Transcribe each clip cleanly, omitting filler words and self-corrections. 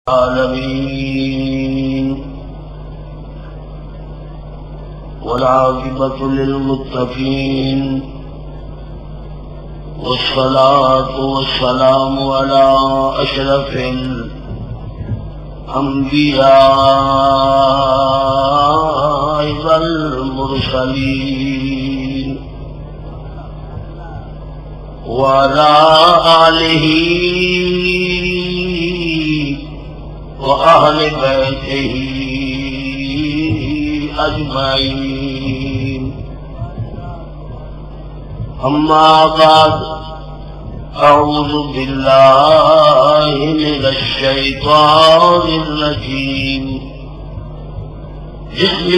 العالمين والعاقبة للمتقين والصلاة والسلام على أشرف الأنبياء والمرسلين وعلى آله وأهل بيته أجمعين. أما بعد، أعوذ بالله من الشيطان الرجيم. بسم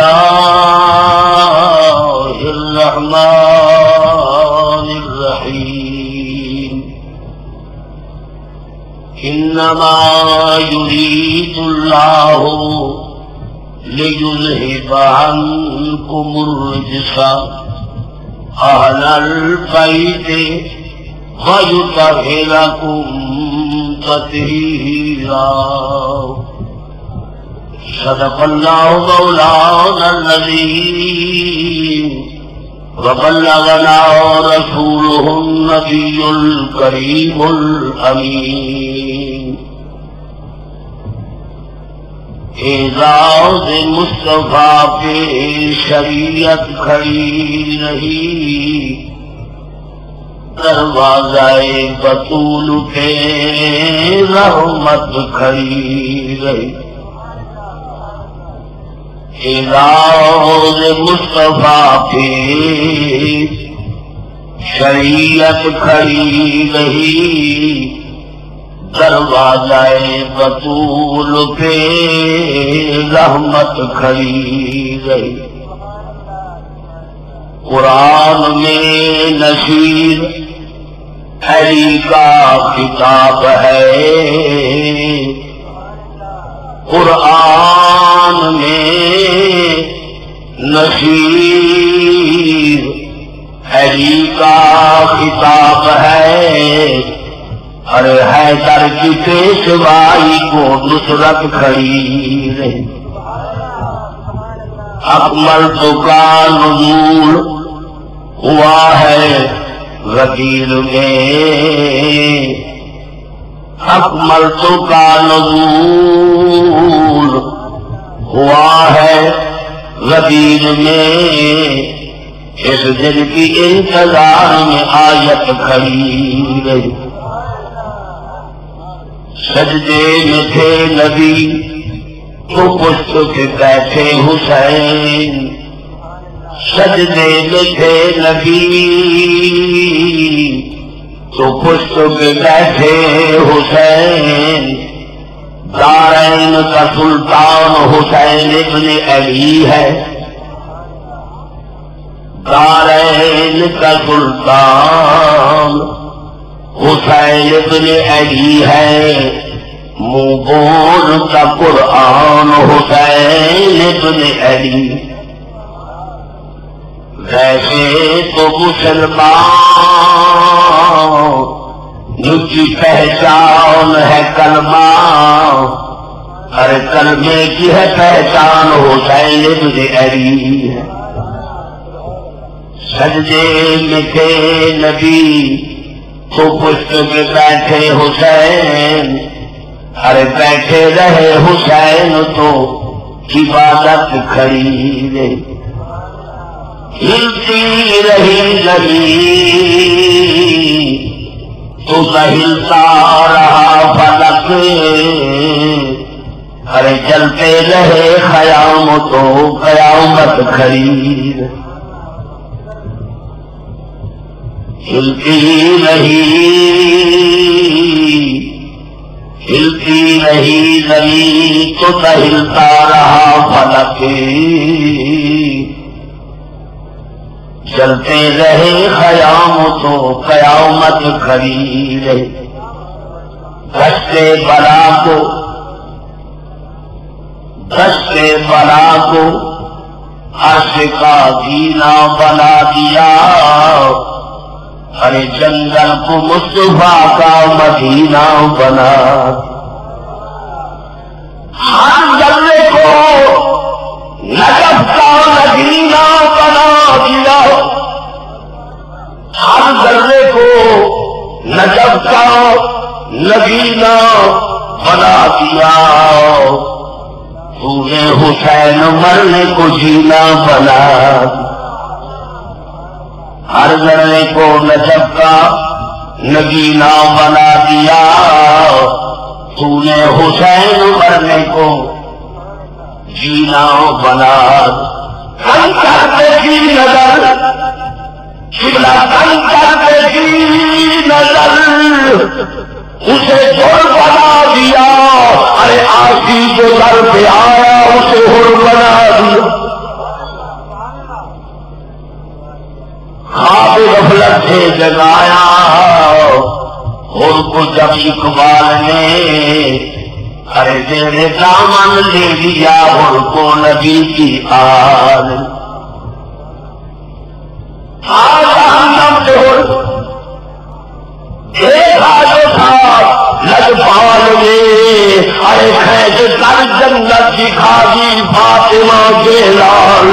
الله الرحمن الرحيم. إنما يريد الله ليذهب عنكم الرجس أهل البيت ويطهركم تطهيرا. صدق الله مولانا العظيم وبلغنا رسوله النبي الكريم الأمين. اعزاز مصطفیٰ پہ شریعت کھڑی رہی، دروازہ بطول پہ رحمت کھڑی رہی. اعزاز مصطفیٰ پہ شریعت کھڑی رہی، دروازہ بطول پہ رحمت کھڑی رہی. قرآن میں نشیر علی کا خطاب ہے، قرآن میں نشیر علی کا خطاب ہے. ارے حیدر کی پیشوائی کو نصرت کھڑی رہی. اکمل تو کا نزول ہوا ہے غدیر میں، اکمل تو کا نزول ہوا ہے غدیر میں. اس دن کی انتظار میں آیت کھڑی رہی. سجدے میں تھے نبی تو پشت کے بیٹھے حسین، سجدے میں تھے نبی تو پشت کے بیٹھے حسین. دارین کا سلطان حسین ابن علی ہے، دارین کا سلطان حسین ابن علی ہے. منہ بول کا قرآن حسین ابن علی. ویسے تو مسلمان کی پہچان ہے کلمہ، ہر کلمے کی ہے پہچان حسین ابن علی ہے. سجدے میں تھے نبی تو پشت پہ بیٹھے حسین. ارے بیٹھے رہے حسین تو عبادت کھڑی رہی. ہلتی رہی زمین تو ہلتا رہا فلک. ارے چلتے رہے خیام تو قیامت کھڑی رہی. ہلتی رہی زمین تو ہلتا رہا فلک. چلتے رہے خیام تو قیامت کھڑی رہی. دشتے بلا کو عرش کا زینہ بنا دیا. ارے جنگل کو مصطفیٰ کا مدینہ بنا. نگینا بنا دیا، تو نے حسین مرنے کو جینا بنا دیا، ہر ذرے کو نجب کا نگینا بنا دیا، تو نے حسین مرنے کو جینا بنا دیا۔ تن کرتے کی نظر قبلہ، تن کرتے کی نظر اسے جڑ بنا دیا، ارے آسی جو در پہ آیا اسے ہر بنا دیا۔ خواب غفلت سے جگایا ہر کو جب اقبال نے، ارے تیرے دامن لے لیا ہر کو نبی کی آل۔ جہنم سے ہر دیکھا جو تھا لجپال نے، ارے کھینچ کر جنت دکھا دی فاطمہ کے لال۔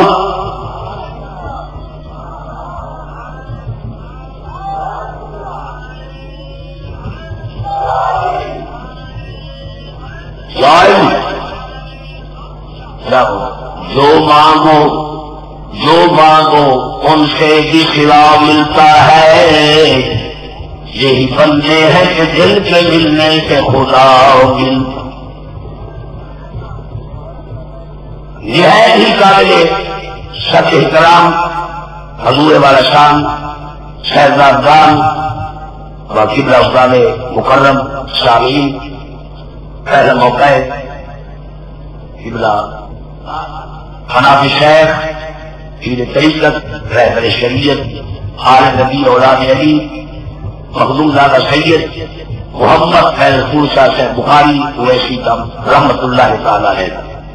جو مانگو ان سے بھی سوا ملتا ہے، یہی بندے ہیں کہ دل کے ملنے سے خدا ملتا۔ یہ ہے ہی قابل سب احترام حضور والا شان شہزادگان باقی برافدان مکرم شامین، پہلا موقع ہے قبلہ حنفی شیخ پیر طریقت رہبر شریعت آل نبی اولاد علی مخدوم زادہ سید محمد خیر پور صاحب سے بخاری اویسی تم رحمت اللہ تعالی علیہ،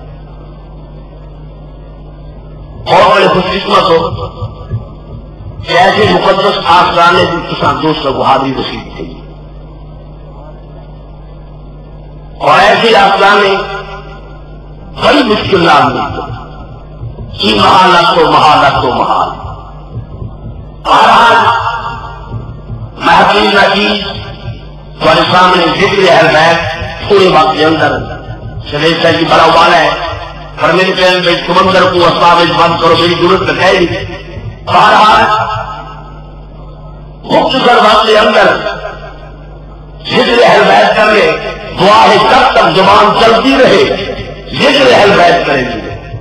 اور بڑے خوش قسمت ہو کہ ایسے مقدس آسرانے بھی کسان دوست کو حاضری نصیب تھی، اور ایسے آسرانے بڑی مشکل نام ملتے کی مہالت و مہالت و مہال۔ بہرحال محفوظ نچیز تمہارے سامنے ذکر اہل بیت تھوڑے وقت کے اندر شریف صاحب کی بڑا والا ہے، پر میرے پہلے میں سمندر کو اسباب بند کرو، میری ضرورت تو ہے نہیں۔ بہرحال مختصر وقت کے اندر ذکر اہل بیت کر لے، دعا ہے جب تک زبان چلتی رہے ذکر اہل بیت کریں گے،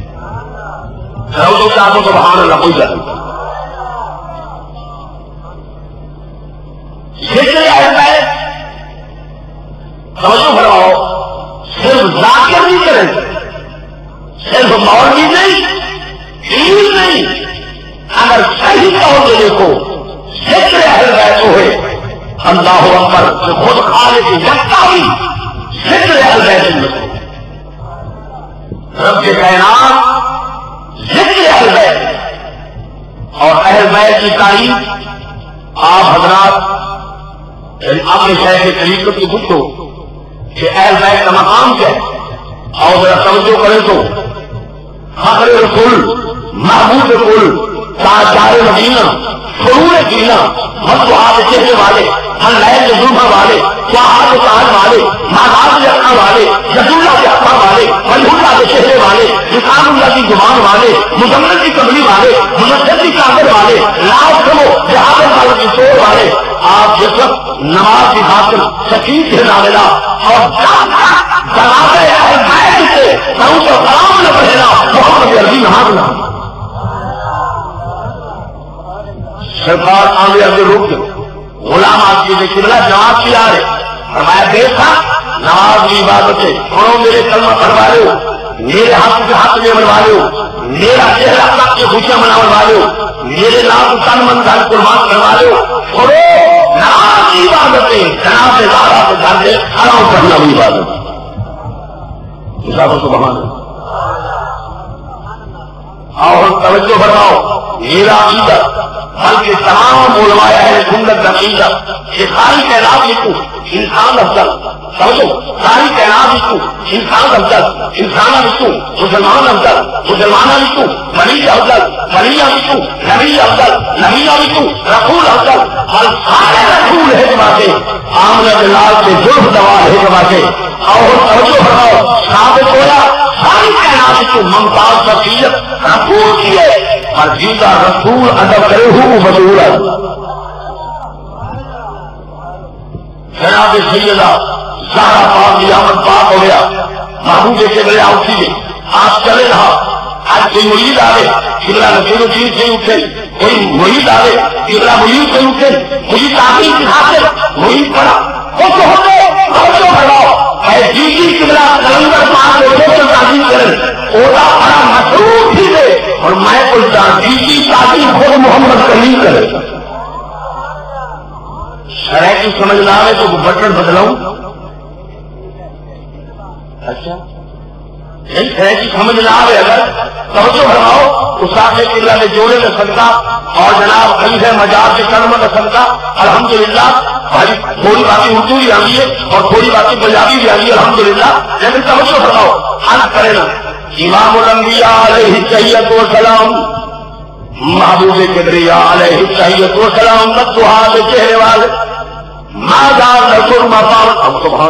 تو چاہو سبحان اللہ کوئی ذکر اہل بیت توجہ فرماؤ، صرف ذاکر نہیں کریں، صرف مولوی نہیں، پیر نہیں، اگر صحیح طور سے دیکھو ذکر اہل بیت ہوئے اللہ اکبر سے خود خالق یکتا ہوئی ذکر اہل بیت میں رب کے کائنات ذکر اہل بیت اور اہل بیت کی تعریف آپ حضرات اپنے شہر کے طریقے کی پوچھو کہ اہل بیت کا مقام کیا ہے، اور ذرا توجہ کریں تو فخر رسول محبوب رسول تاجدار مدینہ سرور دینہ مطبوعات چہرے والے حلائل ظلمہ والے سوہات تاج والے مادات جتنا والے رسولہ کے حقہ والے ملحوظہ کے چہرے والے لسان اللہ کی زبان والے مزمل کی کملی والے مجدد کی کامل والے لاؤ کرو جہاد والوں کی طور والے، آپ جس وقت نماز کی خاطر سکین سے ناولا اور جناب اہل بیت سے درود و سلام نہ پڑھنا محمد عربی نہانا سرکار آگے آگے روک دو، غلام آپ کی قبلہ جماعت کی آ رہے فرمایا دیکھا نماز کی عبادت ہے، سنو میرے کلمہ پڑھوا لو، میرے ہاتھ کے ہاتھ میں بنوا لو، میرا چہرہ اپنا کی خوشیاں بنوا لو، میرے نام تن من دھن قربان کروا لو، سنو نماز کی عبادت ہے، جناب سے زیادہ سے دھن دے حرام کرنا بھی عبادت ہے۔ سبحان اللہ، اور توجہ بتاؤ میرا عقیدہ بلکہ تمام علماء اہل سنت کا عقیدہ کہ ساری کائنات لکھوں انسان افضل، سمجھو ساری کائنات لکھوں انسان افضل، انسان لکھوں مسلمان افضل، مسلمان لکھوں ولی افضل، ولی لکھوں نبی افضل، نبی لکھوں رسول افضل، اور سارے رسول ہے جماعتیں آمنہ بلال کے جرف دوا ہے جماعتیں اور توجہ فرماؤ ثابت ہوا ساری کائنات کو ممتاز فضیلت رسول کی ہے اور جیتا رسول ادب کرے ہوں مشہور ہے. جناب سیدہ زہرا پاک کی آمد پاک ہو گیا محبوب کے میرے آؤٹی میں آج چلے رہا. آج کوئی مرید آئے قبلہ نصیر الدین سے اٹھے، کوئی مرید آئے قبلہ مرید سے اٹھے، مجھے تعلیم کے خاطر مرید پڑا وہ تو ہو گئے توجہ فرماؤ جی قبلہ قلندر پاک کو سوچل تعلیم کریں اولا بڑا مشہور تھی دے اور میں بولتا جی تعلیم خود محمد کریم کرے. شرح کی سمجھ نہ آئے تو بٹن بدلاؤں. اچھا شرح کی سمجھ نہ آئے اگر توجہ فرماؤ استاد قبلہ نے جوڑے کا صدقہ اور جناب خلیفہ مجار کے کلمہ کا صدقہ الحمدللہ بھائی تھوڑی باتیں اردو بھی آئی ہے اور تھوڑی باتیں پنجابی بھی آئی ہے الحمدللہ. لیکن توجہ فرماؤ حل کرے نا امام الانبیاء علیہ الصلاۃ والسلام محبوب کبریا علیہ الصلاۃ والسلام مدعا کے چہرے والے مادار نصر مقام اب سبحان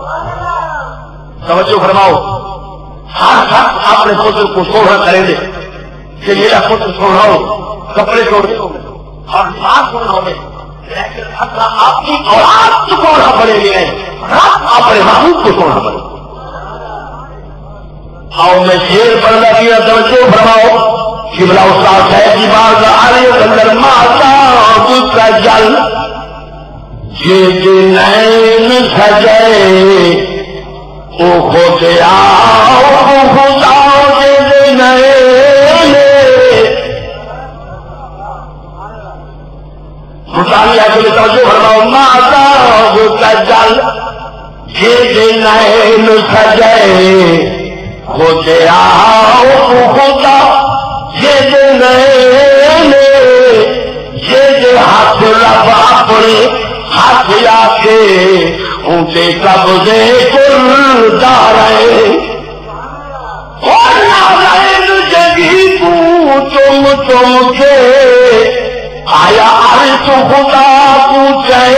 توجہ فرماؤ ہر شخص اپنے پتر کو سونا کریں گے کہ میرا پتر سونا ہو کپڑے چھوڑنے ہو اور ساتھ سونا ہو لیکن آپ کی اولاد کو سونا پڑے گی نہیں اپنے محبوب کو سونا پڑے. اور میں شیر پڑھنا کیا توجہ فرماؤ قبلہ استاد صاحب کی بات آنے اندر ماتا کا جل یہ نین سجے او خود آؤ خدا کے نئے مطالعہ کے لیے توجہ فرماؤ ماتا کا جل یہ نین سجے خود آؤ خدا یہ ہاتھ رب اپنے ہاتھ آ کے اونچے قبضے کردار جگی تم کے آیا عرش خدا پوچھے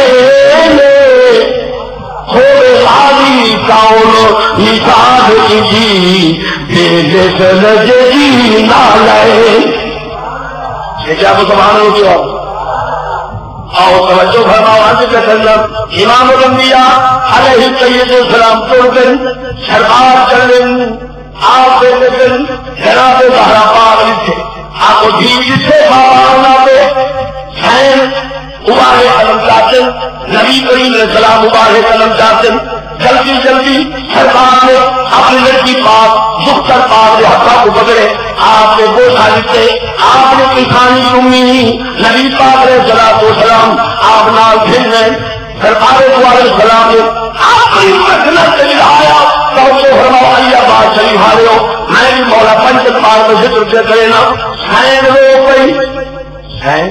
خالی کون نثار کی بے لجی نالے یہ کیا مسلمان ہو گیا. آؤ توجہ فرماؤ حضرت کے سلم امام الانبیاء علیہ السلام توڑ دن سرکار چل دن آپ دن جناب زہرا پاک لکھے آپ کو جھیل سے مانا پہ حین ابارے قلم چاہتے نبی کریم علیہ السلام ابارے قلم چاہتے جلدی جلدی سرکار نے اپنی لڑکی پاک دختر پاک کے حقہ کو پکڑے آپ نے بوسا لکھتے آپ نے کسانی سنی نبی پاک علیہ السلام آپ نال پھر گئے سرکار علیہ السلام نے اپنی مسلط سے ملایا توجہ فرماؤ اللہ بات شریف حالے ہو میں بھی مولا پنچت پاک میں ذکر سے کرے نا سین رو گئی سین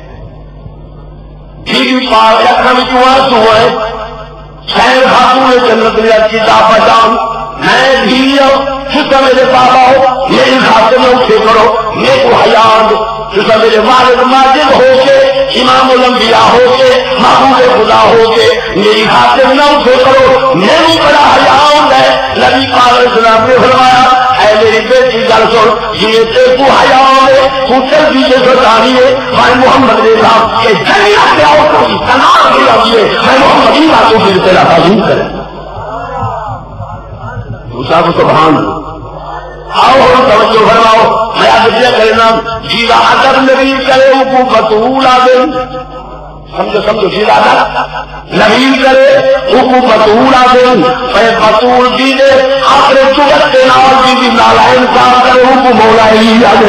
بیوی پاک اکھا میں کیوں آسو ہے شہر خاتون جنت لیا کی پہچان میں بھی چکا میرے بابا ہو میری خاطر میں اٹھے کرو میرے کو حیات چکا میرے والد ماجد ہو کے امام الانبیاء ہو کے محبوب خدا ہو کے میری خاطر نہ اٹھے کرو میری بڑا حیات ہے. نبی پاک علیہ السلام نے فرمایا اے میری بیٹی گل سن یہ تیرے کو حیات ہے تو جلدی سے سوچانی ہے میں محمد نے کہا کہ جنت میں آؤ تو تنار کے لیے میں محمد کی باتوں سے تیرا تعلیم کریں دوسرا کو سبحان آؤ توجہ فرماؤ میں آپ کیا کرنا جیلا ادب نبی کرے کو بطول آدم سمجھو سمجھو جیلا ادب نبی کرے کو بطول آدم میں بطول دی دے اپنے چوبت کے نال بھی نالائن کام کرے کو مولا علی آدم.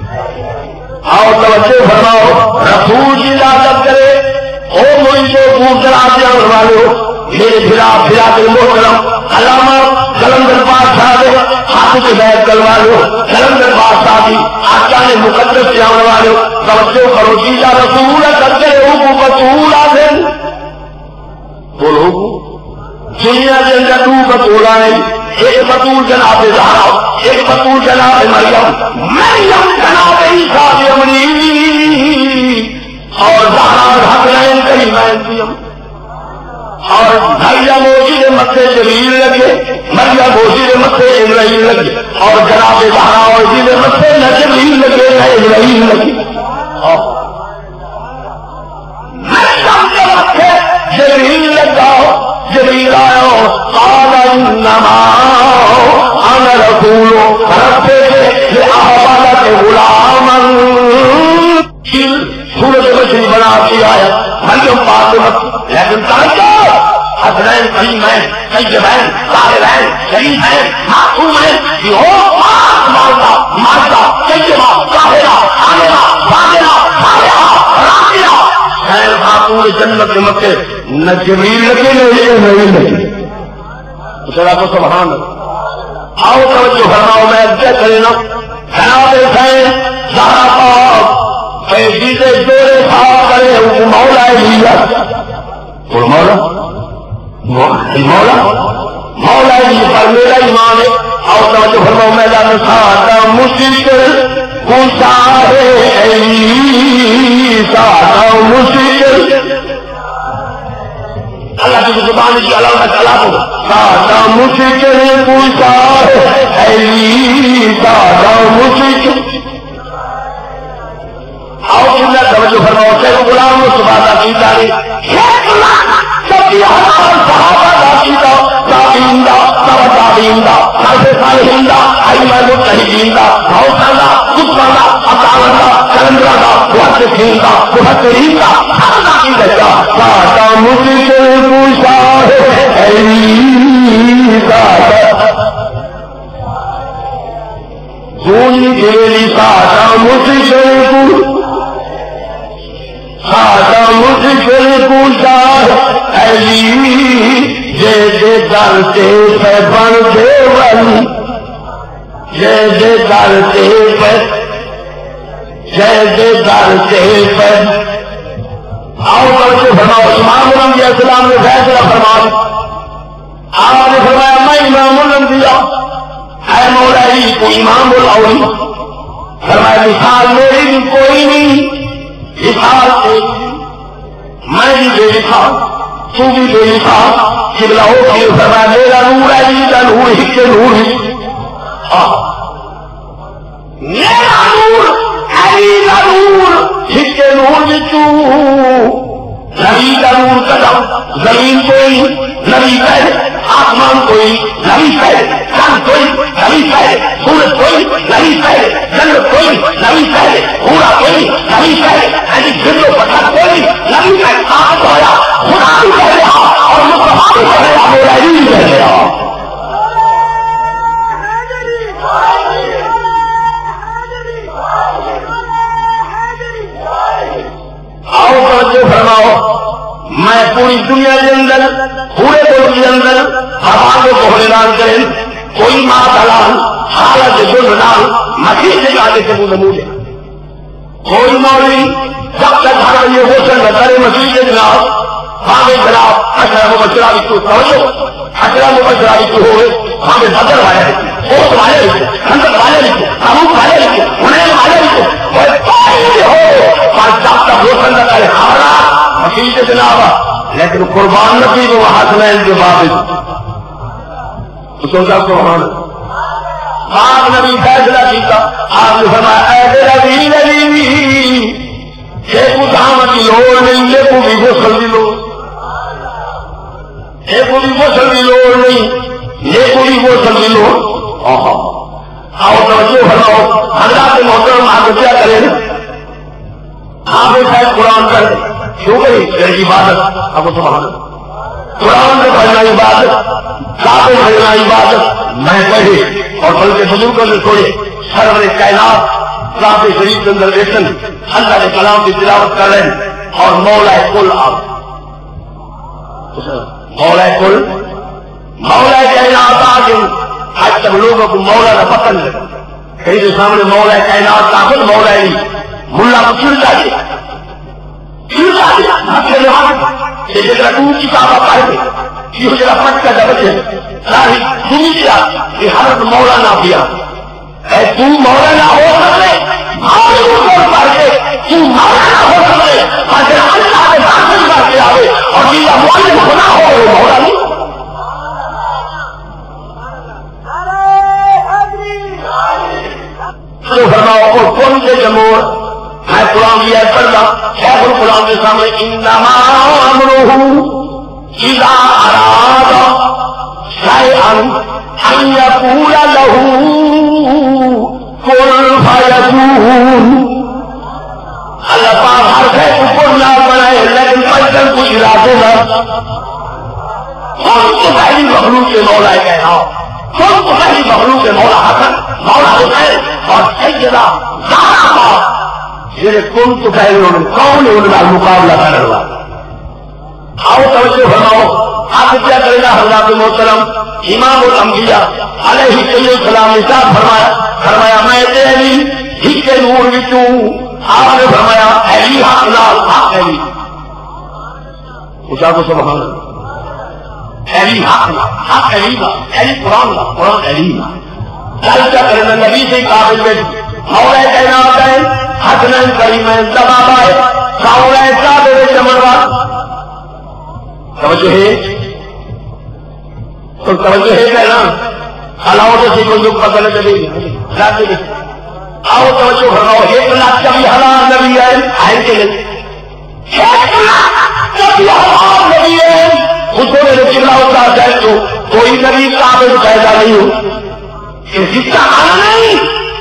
آؤ توجہ فرماؤ رسول کی عادت کرے او مجھے کو جناب جان والے میرے بھرا کے محترم علامہ قلندر بادشاہ دے ہاتھ سے بیٹھ کر والے قلندر بادشاہ کی آقا مقدس سے آنے والے توجہ کرو جیلا رسول کرتے ہو بطول آدھے بولو دنیا کے اندر دو بطول آئے ایک بطول جناب زہرا ایک بطول جناب مریم جناب عیسیٰ کی امنی اور زہرا حسنین کریمین اور مریم موسی کے متھے جلیل لگے مریم موسی کے متھے ابراہیم لگے اور جناب زہرا اور جی کے متھے نہ جلیل لگے نہ ابراہیم لگے مریم کے متھے جلیل لگا جلیل آیا قال انما انا رسول ربک لأحبط غلاما سورج مچھلی بنا کے آیا مریم پاک لیکن توجہ حسنین کریمین طیبین طاہرین شریفین معصومین یہ ہو پاک مالدہ طیبہ طاہرہ عامرہ فاضلہ صالحہ راقیہ خیر خاتون جنت کے مکے نہ جمیل لگے نہ ابراہیم لگے ذرا تو سبحان اللہ آؤ توجہ فرماؤ میں کیا کرے نا جناب حسین زہرا پاک جیسے دورے صاحب کرے مولا علیہ مولا مولا مولا علیہ پر میرا ایمان ہے اور توجہ فرماؤ میدان ساتا مشکل پوچھا ہے ساتا مشکل اللہ کی زبان کی علامت چلا دو ساتا مشکل پوچھا ہے ساتا مشکل اور سننا توجہ فرماؤ کہ غلام مصطفیٰ کی تاریخ صحابہ کا کیتا تابعین دا تبع تابعین دا سلف صالحین دا ائمہ مجتہدین دا غوثاں دا قطباں دا اقامت دا قلندراں دا محدثین دا مفسرین دا ہر کی جگہ ساتا مشکل پوچھا ہے گونی گیلی ساتا مشکل ساتا مشکل پوچھا جیسے کرتے پہ بنتے بن جیسے کرتے پہ جیسے کرتے پہ آؤ کر کے فرماؤ امام الانبیاء السلام نے فیصلہ فرمایا آپ نے فرمایا میں امام الانبیاء اے مولا ہی کو امام الاولی فرمایا مثال میری بھی کوئی نہیں مثال ایک میں بھی بے مثال تو بھی بے مثال قبلہ ہو کے فرمایا میرا نور ہے علی کا نور ہی کے نور ہی میرا نور علی کا نور ہی کے نور بچو نبی کا نور قدم زمین کوئی نبی پہلے آسمان کوئی نبی پہلے چند کوئی نبی پہلے سورج کوئی نبی پہلے جنت کوئی نبی پہلے پورا کوئی نبی پہلے ایسی جنو پتھر کوئی نبی پہلے آپ ہویا خدا بھی پہلے اور مصطفیٰ بھی پہلے مولا بھی پہلے آؤ توجہ فرماؤ میں پوری دنیا کے اندر پورے ملک کے اندر حوالے کو حیران کریں کوئی ماں دلال حالت ظلم ڈال مسیح سے آگے سے منہ نمودے کوئی مولوی جب تک ہر یہ غسل نہ کرے مسیح کے جناب ہمیں جناب اشرا مبشرہ کو توجہ اشرا مبشرہ کو ہوئے ہمیں بدر والے لکھے اوت والے لکھے خندق والے لکھے تبوک والے لکھے حنین والے لکھے کوئی ہو پر جب تک غسل نہ کرے ہمارا مسیح کے جناب لیکن قربان نبی کو حسنین کے بابد تو سوچا کو آپ نبی فیصلہ کیتا آپ نے فرمایا اے نبی نبی ایک دامت کی لوڑ نہیں یہ کو بھی غسل کی لوڑ ایک کو بھی غسل کی لوڑ نہیں یہ کو بھی غسل کی لوڑ آؤ توجہ فرماؤ حضرات محترم آپ کیا کریں آپ شاید قرآن کر کیوں کری میری عبادت اب سبحان قرآن سے پڑھنا عبادت کتابیں پڑھنا عبادت میں کہے اور بلکہ بزرگوں نے چھوڑے سرور کائنات کتاب شریف کے اندر دیکھیں اللہ کے کلام کی تلاوت کر رہے ہیں اور مولا کل آپ مولا کل مولا کائنات آگے آج تک لوگوں کو مولا کا پتہ نہیں لگا. کہیں تو سامنے مولا کائنات کا خود مولا ہی ملا کو چڑتا دیا جگہ کی کعبہ پائے یہ جگہ پٹ کا جب ساری دنیا یہ حضرت مولا نہ دیا اے تو مولا نہ ہو سکے پڑھ کے تو مولا نہ ہو سکے اگر اللہ کے داخل کر کے آئے اور یہ معلم خدا ہو وہ مولا نہیں. تو فرماؤ اور کون سے جمہور میں قرآن کی آیت پڑھتا شیخ القرآن کے سامنے انما امرہ اذا اراد شیئا ان یقول له کن فیکون. اللہ پاک ہر شے کو کن نہ بنائے لیکن پیدل کو ارادے نہ. کون تو پہلی مخلوق کے مولا کہنا کون تو پہلی مخلوق کے مولا حسن مولا حسین اور سیدہ زہرا پاک جنہیں کون تو پہلے کون ان کا مقابلہ کرنے والا. آؤ توجہ فرماؤ آپ کیا کرے گا. حضرات محترم امام الانبیاء علیہ السلام نے ساتھ فرمایا میں تیری ہی کے نور وچوں. آپ نے فرمایا اہلی حق لال حق اہلی اچھا کو سبحان اللہ اہلی حق لال حق اہلی کا اہلی قرآن کا قرآن اہلی کا. کیا کرے گا نبی سے قابل میں مولا کائنات ہے حسنین کریمین دباب ہے ساؤں ایسا دے چمڑوا. توجہ ہے تو توجہ ہے کہنا علاوہ سے کوئی لوگ پتہ نہ چلے گی. آؤ توجہ فرماؤ 1,24,000 نبی آئے کے لیے 1,24,000 نبی ہے. خود کو میرے چلا ہوتا ہے تو کوئی نبی قابل پیدا نہیں ہو جس کا آنا نہیں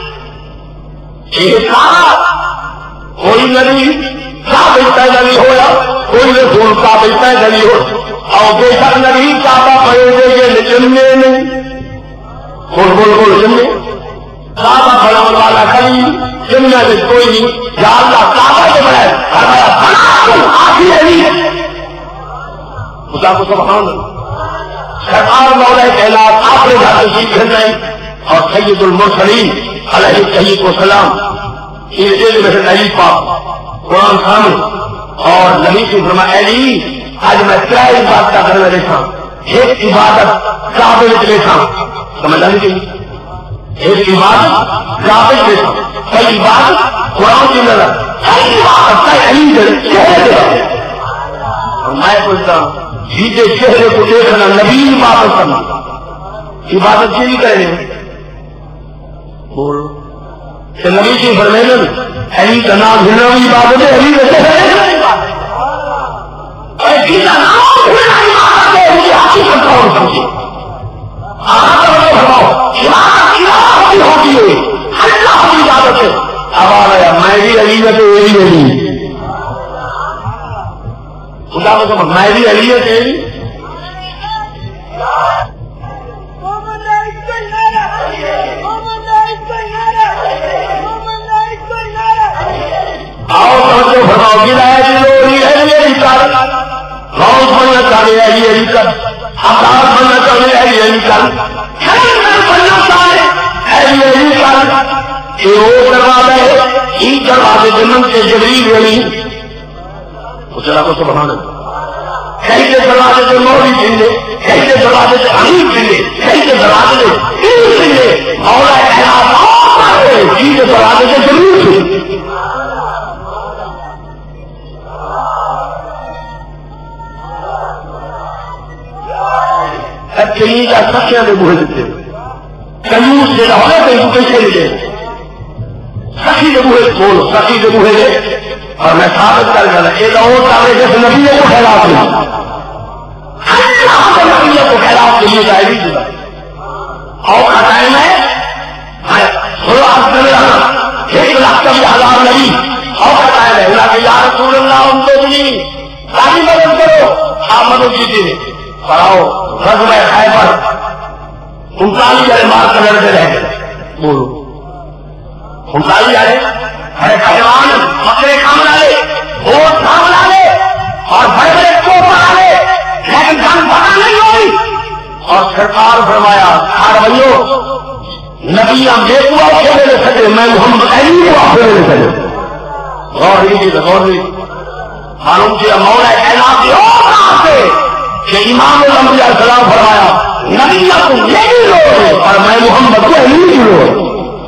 کوئی نبی قابل پیدا نہیں ہوا کوئی رسول قابل پیدا نہیں ہو. اور بے شک نبی کعبہ پڑے گے جمنے نہیں بول جمنے کعبہ پڑھنے والا کہیں جمنے میں کوئی نہیں. یا اللہ کعبہ کے بڑھائے خدا کو سبحان سرکار مولا کائنات آپ نے جاتے سیکھ رہے اور سید المرسلین علیہ السلام علی پاک قرآن سامنے اور نبی کی فرمایا علی آج میں کیا عبادت کرنے دیکھا ایک عبادت کعبے میں دیکھا سمجھا نہیں چاہیے ایک عبادت کعبے میں دیکھا کئی عبادت قرآن کی نظر کئی عبادت علی میں پوچھتا ہوں جیتے چہرے کو دیکھنا نبی عبادت کرنا عبادت کی نہیں کریں بولو کہ نبی کی فرمائے علی کا نام ہلنا بھی عبادت ہے علی کا نام مجھے حقیقت کون سمجھے ہوتی ہے اللہ کی عبادت ہے. اب آ گیا میں بھی علی ہے تو یہی علی خدا کو سمجھ میں بھی علی ہے تو یہی آؤ سمجھو فرماؤ گرایا جلوری ہے یہی کر روز بننا چاہے ہے یہی کر آزاد بننا چاہے ہے یہی کر بننا چاہے ہے یہی کر یہ وہ دروازہ ہے یہ دروازے جنت کے جبریل ولی چلا کو سبحان کہیں کے دروازے سے نوری جھنڈے کہیں کے دروازے سے امیر جھنڈے کہیں کے دروازے سے پیر جھنڈے مولا کائنات جی کے دروازے سے جبریل جھنڈے. کہیں کا سچے میں بوجھ دیتے کہیں سے ہونے کہیں پیسے لے لے سخی کے بوجھ بولو سخی کے بوجھ لے اور میں ثابت کر گیا ایک اور تعلق جیسے نبی کو خیرات دیا نبی کو خیرات کے لیے جائے گی اور کا ٹائم ہے 1,24,000 نبی اور کا ٹائم ہے اللہ کے یا رسول اللہ ان کو بھی ساری مدد کرو آپ مدد کیجیے پڑھاؤ رضوہ خیبر 39 مار کلر سے رہ گئے بولو 39 بڑے پہلوان بکرے کام لا لے ووٹ کام لا لے اور بڑے بڑے کو پڑھا لے لیکن اور سرکار فرمایا ہر بھائیو نبی بے دعا کھیلے لے سکے میں محمد علی دعا کھیلے لے سکے غور معلوم کیا مولا کائنات سے کہ امام الانبیاء السلام فرمایا نبی کو میری لوڑ ہے اور میں محمد کو علی کی لوڑ ہے.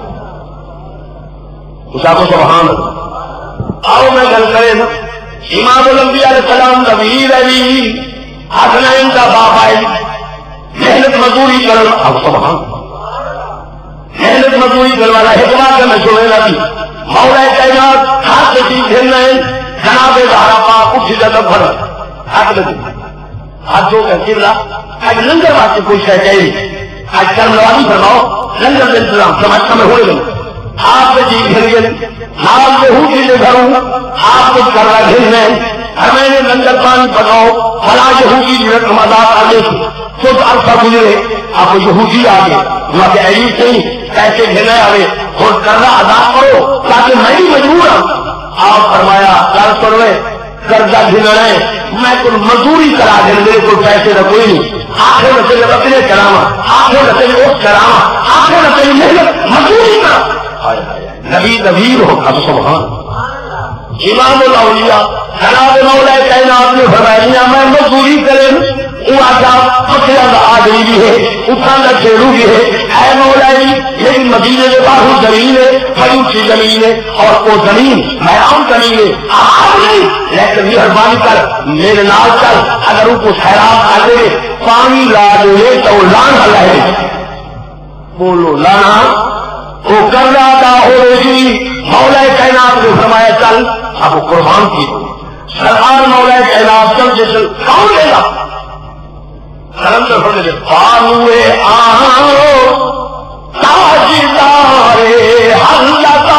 اس کو سبحان اللہ. آؤ میں گل کرے نا امام الانبیاء علیہ السلام نبی علی حسنین کا باپ آئے محنت مزدوری کر اب سبحان محنت مزدوری کروانا حکمت میں سنے لگی مولا کائنات ہاتھ کی گھرنا ہے جناب زہرا پاک اٹھ جاتا بھر ہاتھ لگی ہاتھوں کا قبلہ آج لنگر واسطے کوئی شے چاہیے آج کرم نوازی فرماؤ لنگر کا انتظام سمجھتا میں ہوئے گا آپ کے جی گھر گئے آپ کے ہوں چیزیں گھروں آپ کچھ کر رہا گھر میں ہمیں نے لنگر پانی پکاؤ فلاں یہودی کی رقم ادا آگے کچھ عرصہ گزرے آپ کو یہودی آگے وہاں کے ایلی نہیں پیسے گھرنے آگے اور قرضہ ادا کرو تاکہ میں بھی مجبور ہوں. آپ فرمایا کر سنوے قرضہ گھرنے میں کوئی مزدوری کرا دیں میرے کوئی پیسے نہ کوئی نہیں آخر نسل اپنے کراما آخر نسل اس کراما آخر نسل محنت مزدوری کرا نبی نبیر ہو اب سبحان. امام الاولیاء جناب مولا کائنات نے فرمایا میں مزدوری کریں پکڑا کا آدمی بھی ہے اٹھا کا چیڑو بھی ہے اے مولا لیکن مدینے کے باہر زمین ہے بڑی اونچی زمین ہے اور وہ زمین میدان زمین ہے آپ نہیں لیکن مہربانی کر میرے نال چل اگر ان کو سیراب کر دے پانی لا دے تو لان ہلا ہے بولو لانا وہ کر رہا تھا ہوگی مولا کائنات نے فرمایا چل اب وہ قربان کی سرکار مولا کائنات چل جیسے کون لے گا قلندر ہونے دے بانوے آؤ تاجدار حلتا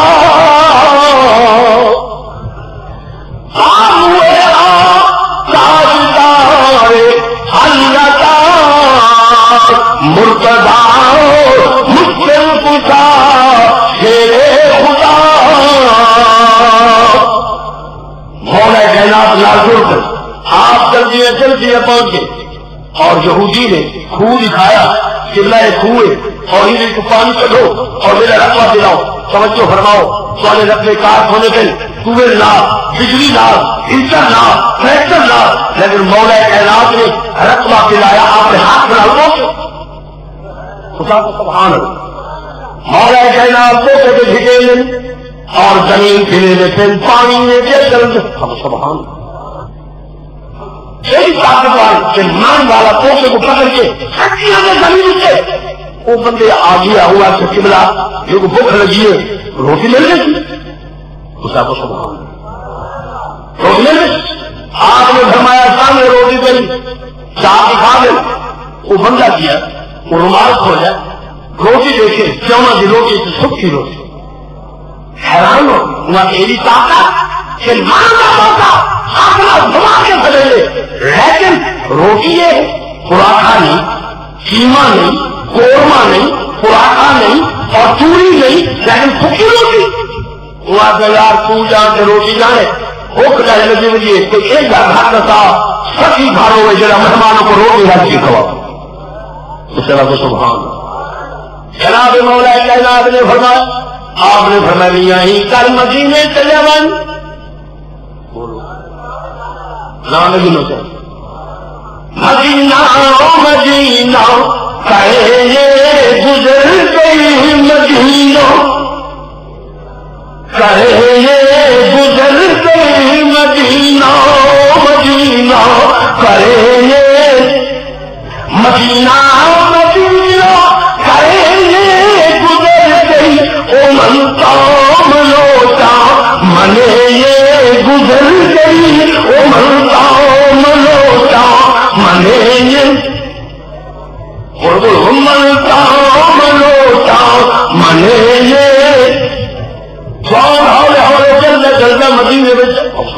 بانوے آؤ تاجدار حلتا مرتضی مشکل کشا شیر خدا مولا کائنات لازم کر آپ جلدی پہنچ گئے اور یہودی نے خوہ دکھایا قبلہ خوہ اور انہیں کو پانی چڑھو اور میرا رقبہ دلاؤ توجہ فرماؤ سوالے رقبے کار ہونے کے ٹویل نہ بجلی نہ انٹر نہ ٹریکٹر نہ لیکن مولا کائنات نے رقبہ دلایا آپ نے ہاتھ بنا لو خدا کو سبحان مولا کائنات کو کبھی جھکے اور زمین پھرے میں پھر پانی میں سبحان یہی طاقتور کہ مان والا پوچھے کو پکڑ کے سچیاں میں زمین سے وہ بندے آ گیا ہوا کہ قبلہ جو کو بھوک لگی ہے روٹی مل گئی خدا کو سبحان روٹی مل گئی آپ نے فرمایا سامنے روٹی گئی چاہ کھا دے وہ بندہ کیا وہ رومال کھولا روٹی دیکھے چونا کی روٹی سے سکھی روٹی حیران ہو وہاں ایسی طاقت کہ مان کا موقع اپنا دھما کے بدلے لیکن روٹی ہے خوراکا نہیں قیمہ نہیں قورمہ نہیں خوراکا نہیں اور چوری نہیں لیکن پکی روٹی وہ آگے یار تو جان کے روٹی جانے بھوک جائے لگی مجھے تو ایک گھر کا سچی گھروں میں جڑا مہمانوں کو روٹی رکھ کے کھوا اس طرح کو سبحان جناب مولا کائنات نے فرمایا آپ نے فرمایا ہی کل مدینے چلے من نام گنو سے مدینہ مدینہ کہے گزر گئی مدینہ کہے گزر گئی مدینہ مدینہ کہے مدینہ مدینہ کہے گزر گئی او من کام لوٹا منے یہ گزر گئی او من کام لوٹا منے یہ من کام لوٹا منے یہ سوال ہولے ہولے چلتے چلتے مدینے میں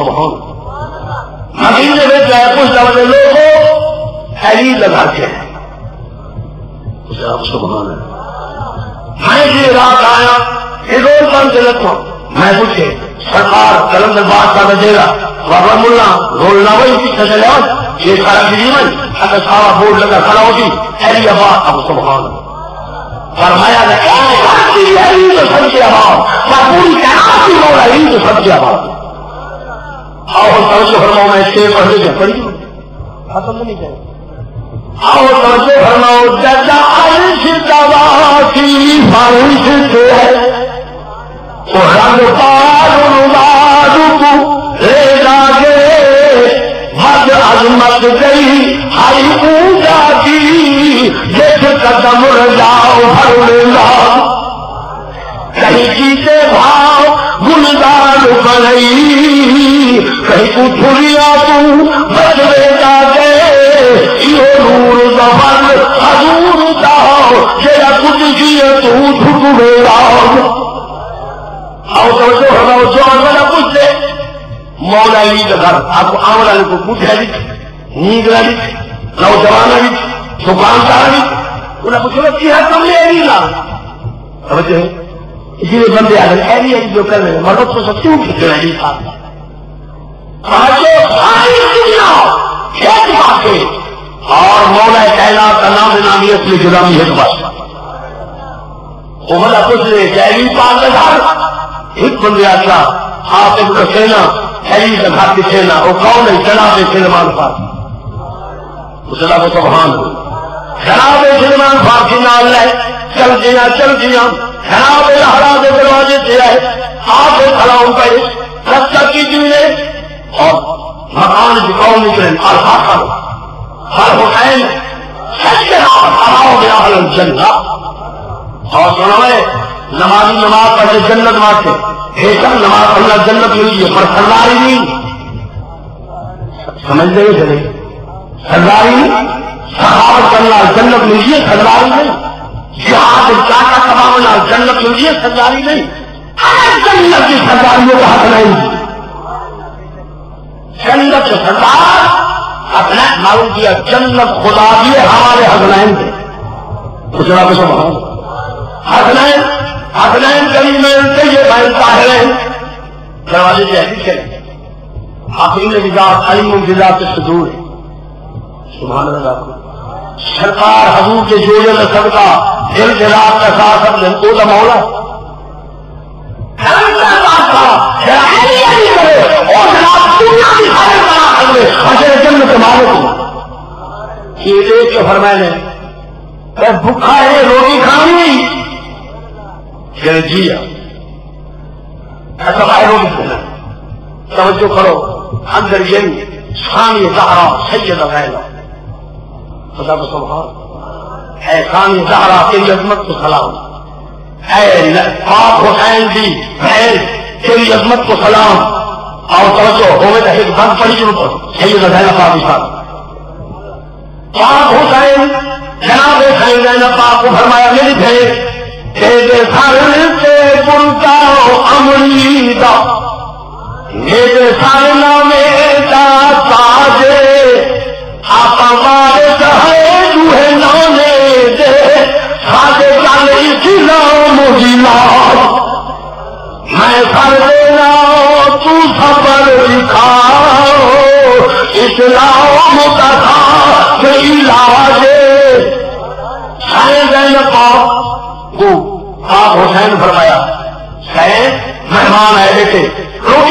مدینے میں جائے کچھ دفعے لوگوں خیری لگا کے اسے آپ سبحان ہے میں یہ رات آیا یہ روز بند سے لگتا میں پوچھے سرکار قلندر بادشاہ کا دیرا بابا ملا رول نہ وہی پیچھے چلے یہ سارا جیون اگر سارا بورڈ لگا کھڑا ہوگی اہلی آباد اب سبحان فرمایا نے تو سب کے آباد پوری کائنات کی مولا علی تو سب کے آباد. آؤ توجہ فرماؤ میں شیر پڑھ لے پڑھی ختم نہیں کریں. آؤ توجہ فرماؤ جزا عرش دوا کی بارش سے وہ رنگ پار رباد کو لے جاگے حد عظمت گئی ہائی اونچا کی جس قدم رجاؤ بھر لاؤ کہیں جیتے بھاؤ گلدان بنئی کہیں کو چھڑیا تو بچوے جاگے یہ نور زبان حضور داؤ جیرا کچھ کیے تو جھک بیراؤ. آؤ توجہ فرماؤ جو آگے پوچھتے مولا علی کا گھر آپ کو آمد والے کو پوچھ ہے نیند والی نوجوان والی دکاندار والی انہیں پوچھو کی ہے تم نے علی لا سمجھے اسی لیے بندے آ گئے علی علی جو کر رہے ہیں مرد تو سب کیوں کھیلتے ہیں علی صاحب اور مولا کائنات کا نام نام یہ اپنی غلامی ہے بس وہ بندہ پوچھ رہے کہ علی پاک کا گھر ایک بندے آتا آپ ایک سینا علی کا گھر کی سینا وہ کون ہے جناب سلمان فارسی جناب سبحان جناب سلمان فارسی نال ہے چل دیا جناب لہرا کے دروازے سے آئے آپ کھڑا ہو گئے رستہ کی جینے اور مکان کی قوم نکلے الحاصل ہر حسین اور سنوے نمازی نماز پڑھے جنت مانگتے ایسا نماز پڑھنا جنت ملی ہے پر سرداری نہیں سمجھتے ہی چلے سرداری سخاوت کرنا جنت ملی ہے سرداری نہیں جہاد چاٹا کمانا جنت ملی ہے سرداری نہیں جنت کی سرداریوں کا حق نہیں جنت سردار اپنا معلوم کیا جنت خدا بھی ہمارے حسنین تھے خدا کو سب حسنین کریم سے یہ بہن طاہرین دروازے سے حدیث کریں حاکم نظام علم الجزا سے صدور ہے سبحان اللہ سرکار حضور کے جوڑے میں صدقہ دل جلال کا ساتھ اپنے کو مولا فرمائے بھوکا ہے روٹی کھانی جی ایسا روٹی کھانا توجہ کرو اندر یہی خانی زہرا سید غیلا خدا کو سبحان اے خانی زہرا تیری عظمت کو سلام اے پاک حسین دی بہن تیری عظمت کو سلام اور توجہ ہوئے تو ایک بند پڑی جنوں پر سید غیلا پاکی صاحب پاک حسین جناب حسین پاک کو فرمایا میری بھائی تیرے سر سے پرتاؤ امریدہ میرے سر نامے کا تاجے آپ ہمارے چاہے جوہے نانے دے سادے چلے اسلام جلال میں سر دینا تو صبر لکھاؤ اسلام کا تھا علاج حسین پاک کو آپ حسین فرمایا حسین مہمان ہے بیٹے روٹی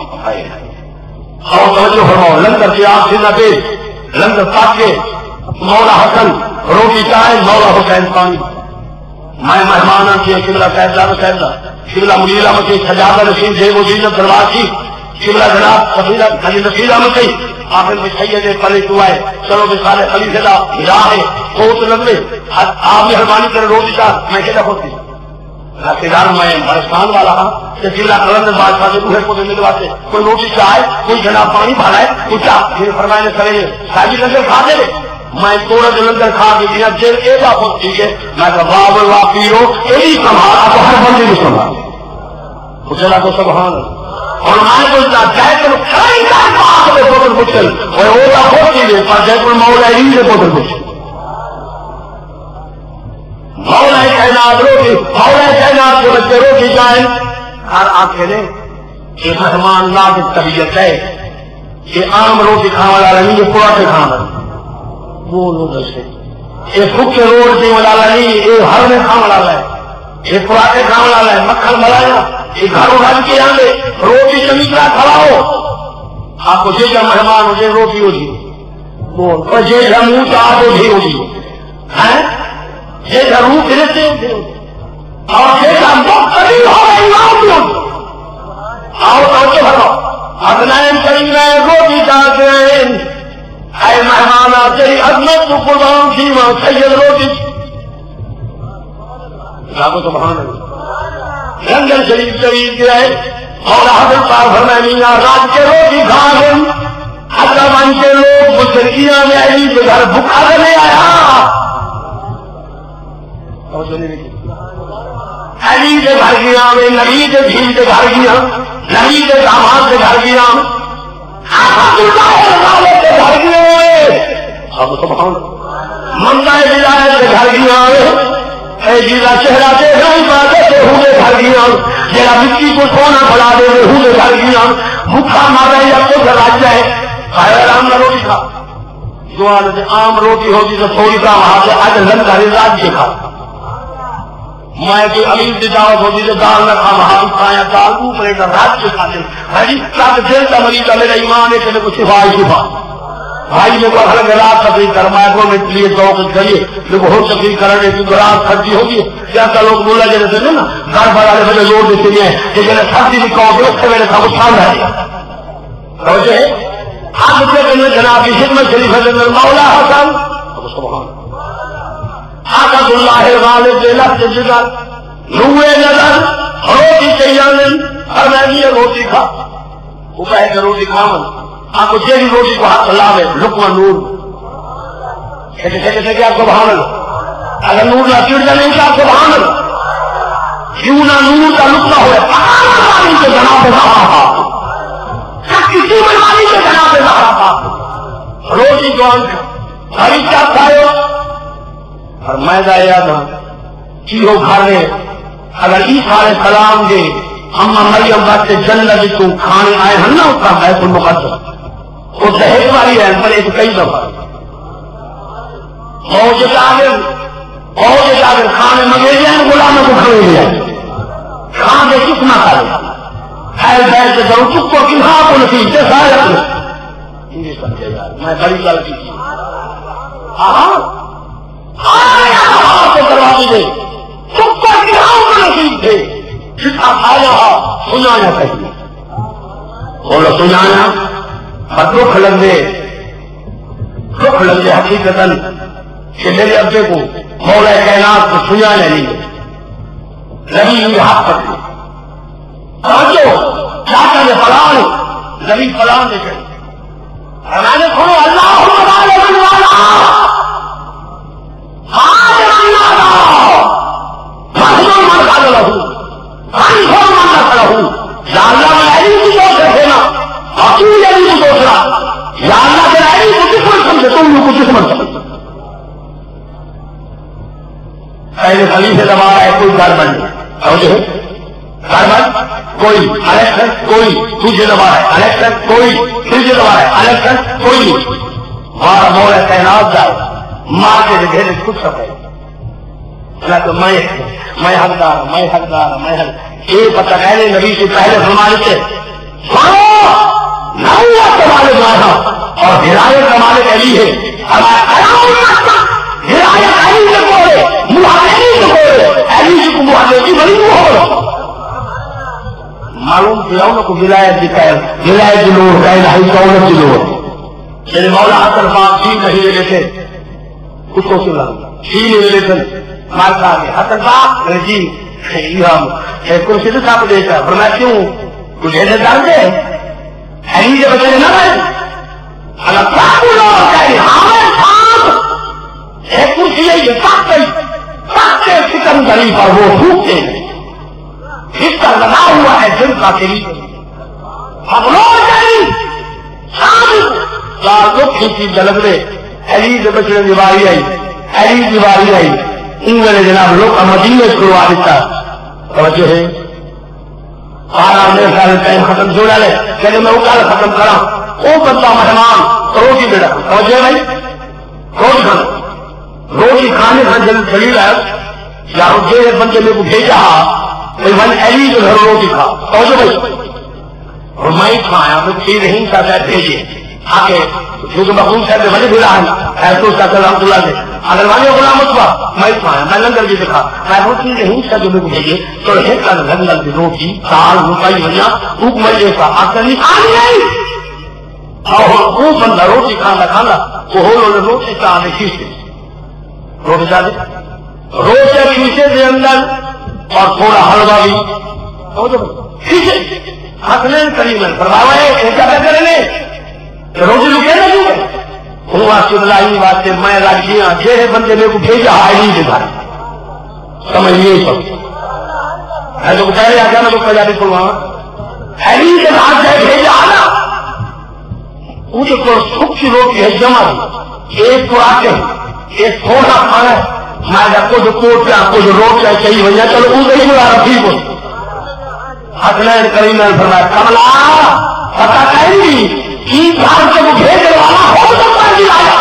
اور توجہ فرماؤ لندر کی آپ سے نہ دے لندر پاک کے مولا حسن روٹی چائے مولا حسین پانی میں مہمان کی قبلہ صاحبزادہ صاحبہ قبلہ منیر احمد کی سجادہ نشین جے وہ جیزت دربار کی قبلہ جناب خلی نصیر احمد کی آخر میں سید پلے تو آئے چلو بسالے خلیفہ دا ہرا ہے بہت لمبے آپ مہربانی کرے روٹی کا میں کہتا ہوتی رشتےدار میں برستان والا ہاں کہ قلعہ قلندر بادشاہ سے روحے کو دینے کے واسطے کوئی روٹی چاہے کوئی جناب پانی بھالا ہے کچھ میرے فرمائے نے کرے ساجی لنگر کھا دے میں تھوڑا جلندر کھا کے دیا جیل ایک آپ ٹھیک ہے میں باب اللہ پیرو یہی سنبھال آپ ہر بندے کو سنبھال اس اللہ کو سبحان اور میں کو چاہے تو پوتر پچھل اور اولا ہوتی ہے پر جے پر مولا علی سے پوتر پچھل مولا کائنات روٹی مولا کائنات کے بچے روٹی جائیں ہر آنکھیں نے کہ مہمان نازک طبیعت ہے کہ عام روٹی کھانے والا نہیں، یہ پراٹھے کھانا وہ لوگ ایسے یہ فکے روٹی والا نہیں، یہ ہر میں کھانے والا ہے، یہ پراٹھے کھانے والا ہے، مکھن ملایا یہ گھروں گھر کے آگے روٹی چنگی طرح کھلاؤ. آپ کو جیسا مہمان ہو جائے روٹی ہو جی وہ جیسا منہ چاہ تو بھی ہو جی جیسا روح پھرتے اور جیسا مختلف ہو رہی آؤ تو بھرو ادنائن کریں گے روٹی چاہتے ہیں اے مہمان تیری عظمت کو قربان تھی وہاں سید روٹی تو بہانا لنگر شریف شریف گئے اور حضرت پاک فرمائے میاں رات کے روٹی کھا گئے حضرت کے لوگ مشرقیاں میں علی کے گھر بھوکا کرنے آیا علی کے گھر گیا میں نبی کے بھیل کے گھر گیا نبی کے داماد کے گھر گیا کے گھر گئے منگا ولایت کے گھر گیا جیسا چہرہ سے ہوئے گھر گیا جیسا مٹی کو سونا بڑا دے ہوئے گھر گیا بھوکا مار رہے یا تو راج جائے آرام نہ روٹی کھا جو عام روٹی ہوتی تو تھوڑی سا وہاں سے آج لنگا راج کے کھا میں کوئی امیر کی دعوت ہوتی تو دال نہ کھا وہاں کھایا دال اوپر کا راج کے کھاتے دل کا مریض میرا ایمان ہے کہ کچھ شفا بھائی میرے کو الگ رات تقریر کر مائکرو میں لیے دو کچھ کریے میرے کو ہو تقریر کرنے کی رات سردی ہوگی کیا لوگ بولا جیسے تھے نا گھر پر والے مجھے زور دیتے ہیں کہ میں سردی بھی کہوں اس سے میرے سب چھان رہے آپ جناب کی خدمت شریف حضرت مولا حسن حضرت اللہ غالب لفظ جگر روئے نظر روٹی چاہیے اور میں بھی روٹی کھا وہ کہے کہ روٹی کھاؤں آپ کو جیسی روٹی کو ہاتھ لاوے لقمہ نور کہتے کہ آپ کو بہانل اگر نور نہ چڑ جائے نہیں کہ آپ کو بہانل کیوں نہ نور کا لقمہ ہوئے کے جناب صحابہ کسی بیماری کے جناب صحابہ روٹی جو ہری چاپ کھائے اور میدا یاد چیزوں کھانے اگر عیسیٰ علیہ السلام کے اما مریم وقت جنت کو کھانے آئے ہیں نا اس کا بیت المقدس وہ دہیج والی ہے پر ایک کئی دفعہ فوج جاگر کھانے منگے جائیں غلاموں کو کھڑے لے جائیں کھانے کس نہ کھائے اہل بیت سے ضرور چپ کو کن ہاں کو نصیب سے سارے اپنے میں بڑی گل کی تھی کروا دیجیے چپ کو کن ہاں کو نصیب تھے جتنا کھایا سنایا کہیے بولو سنایا اور دکھ لگے حقیقت کہ میرے ابے کو مولا کائنات کو سنانے نہیں نبی ہوئے ہاتھ پکڑے چاچا نے فلان نبی فلان نے کہی میں نے کھولو اللہ پہلے خلیفے دبا رہا ہے کوئی گارمنٹ کوئی الیکشن کوئی تجھے دبا رہا ہے الیکشن کوئی تجھے دبا رہا ہے الیکشن کوئی ہمارا مولا تعینات جائے مار کے گھیرے کچھ سب ہے میں حقدار یہ پتہ کہنے نبی سے پہلے فرمانے سے اور ہدایت کا مالک علی ہے ہدایت علی سے بولے معلوم کیا کو ولایت کی ولایت کی لوڑ دولت کی لوڑ میرے مولا حسن پاک ٹھیک نہیں لے لیتے اس کو سنا ٹھیک نہیں لیتے مارتا ہے حسن پاک جی کرسی سے ساتھ دیتا پر میں کیوں کچھ ایسے ڈالتے علی کے بچے نہ رہے کرسی سکندری پر وہ ٹوٹتے ہیں اس کا لگا ہوا ہے دل کا دلی کھینچی جلد رہے علی کے بچے دیواری آئی علی دیواری آئی ان میں جناب لوگ مدینے کروا دیتا توجہ ہے 12 میرے سال ٹائم ختم چھوڑا لے کہ میں وہ کال ختم کرا وہ بندہ مہمان روٹی بیٹا پہنچے بھائی روٹی کھانا روٹی کھانے کا دلیل ہے یا جی بندے میرے کو بھیجا من علی جو گھر روٹی کھا پہنچو بھائی اور میں کھایا میں پھر رحیم صاحب بھیجے آگے کیونکہ مخلوم صاحب نے بڑے بھیڑا ہے رحمۃ اللہ سے اگر والے غلام ہوا میں کھایا میں لنگر بھی دکھا میں روٹی رحیم صاحب جو میرے کو بھیجے تو لنگر کی روٹی دال روپائی بنیا بھوک مجھے کا آخر نہیں اور وہ بندہ روٹی کھانا کھانا وہ روٹی کا کھینچتے روٹی ڈالے روٹی کھینچے کے اندر اور تھوڑا حلوہ بھی کھینچے حسنین کریمن فرمایا کیا کرنے روٹی رکے نا کیوں وہ واسطے بلائی واسطے میں راجی ہاں جے بندے میرے کو بھیجا آئی کے گھر سمجھ نہیں سکتے میں تو کہہ رہا میں تو پنجابی سنوا ہیری کے گھر سے بھیجا آنا مجھے کو سوکھی روٹی ہے جمع ایک کو آتے ایک تھوڑا کھانا ہے میں جب کچھ کوٹیا کچھ روٹیا چاہیے بھیا چلو وہ نہیں بلا رکھی کو حسنین کریمن فرمایا کملا پتا کہیں کی گھر سے وہ بھیجنے والا ہو سکتا ہے لایا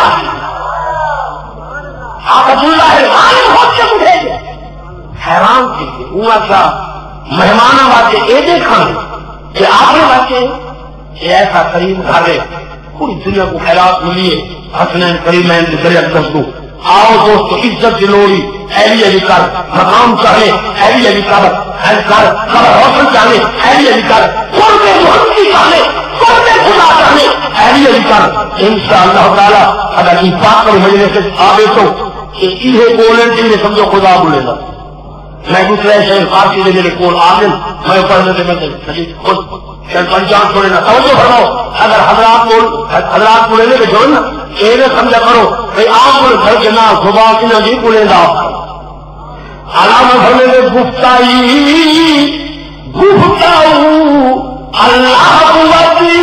آپ اللہ ہو سے وہ بھیجے حیران تھی وہ کیا مہمان واقع ایسے کھانے کہ آپ نے واقع کہ ایسا کریم گھر ہے پوری دنیا کو خیرات ملی ہے حسنین کریمین کے ذریعہ دستوں آؤ دوستو عزت دلوری اہلی علی کر مقام چاہے اہلی علی کر خبر روشن چاہے اہلی علی کر قرب محمدی چاہے قرب خدا چاہے اہلی علی کر انشاءاللہ تعالی اگر یہ بات پر مجھے سے آبے تو کہ یہ بولن کے لیے سمجھو خدا بولے گا میں دوسرے شہر فارسی دے میرے کول آگن میں پڑھنے سے میں پنچان چھوڑے نا توجہ فرماؤ اگر حضرات بولے لے کے جو نا یہ سمجھا کرو کہ آپ کو گھر کے نام صبح کی نہ نہیں بولے گا علامہ بھرنے میں گفتائی گفتاؤ اللہ وتی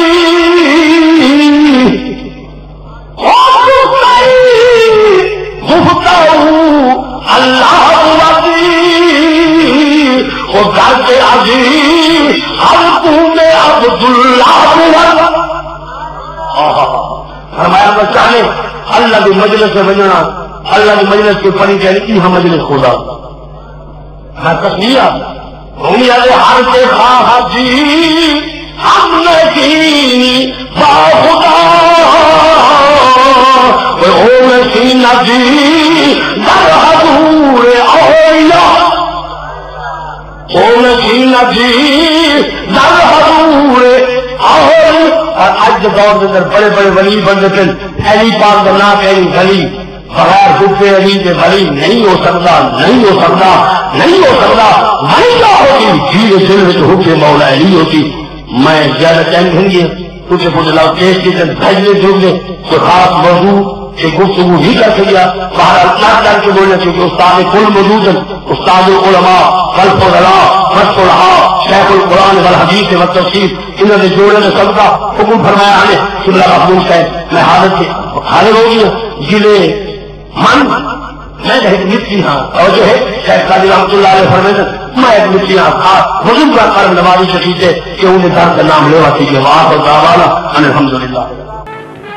گفتاؤ اللہ وتی وہ گھر کے عزیز ہر تمہیں عبداللہ فرمایا بچانے اللہ کی مجلس سے بجنا اللہ کی مجلس کے پڑھی کہنے ہم مجلس خدا میں تصویر ہوئی ہر کے خواہ جی ہم نے باخدا ہو سینا جی در حضور اولیاء ہو سینا جی در حضور اولیاء اور آج دور کے اندر بڑے بڑے ولی بندے تھے علی پاک کا نام علی ولی بغیر حب علی کے ولی نہیں ہو سکتا نہیں ہو سکتا نہیں ہو سکتا ولی کیا ہوتی جی دل میں حب مولا علی ہوتی میں زیادہ ٹائم دیں گے کچھ لاؤ کیس کے اندر بھیجنے دوں گے کوئی خاص موضوع کہ گفتگو نہیں کر سکیا باہر اللہ کر کے بولنے کیونکہ استاد کل موجود ہیں استاد العلماء خلف العلماء مشق العلماء شیخ القرآن والحدیث والتفسیر انہوں نے جوڑے میں سب کا حکم فرمایا ہے کہ اللہ محمود صاحب میں حاضر ہو گئی ہوں ضلع من میں ایک مٹی ہاں اور جو ہے شیخ قادر رحمۃ اللہ علیہ فرماتے میں ایک مٹی ہاں خاص وجود کا کرم نوازی شکیتے کہ انہیں در کا نام لیوا کیجیے وہاں پر الحمدللہ